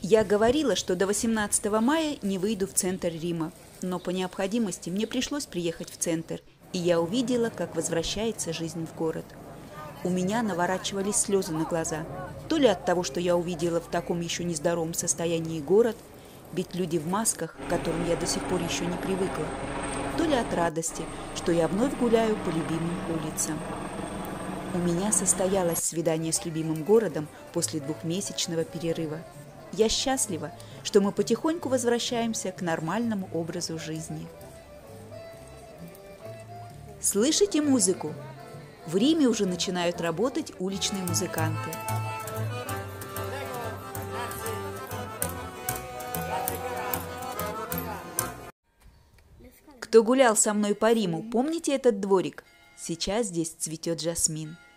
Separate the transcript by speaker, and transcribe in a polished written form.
Speaker 1: Я говорила, что до 18 мая не выйду в центр Рима, но по необходимости мне пришлось приехать в центр, и я увидела, как возвращается жизнь в город. У меня наворачивались слезы на глаза, то ли от того, что я увидела в таком еще нездоровом состоянии город, ведь люди в масках, к которым я до сих пор еще не привыкла, то ли от радости, что я вновь гуляю по любимым улицам. У меня состоялось свидание с любимым городом после двухмесячного перерыва. Я счастлива, что мы потихоньку возвращаемся к нормальному образу жизни. Слышите музыку? В Риме уже начинают работать уличные музыканты. Кто гулял со мной по Риму, помните этот дворик? Сейчас здесь цветет жасмин.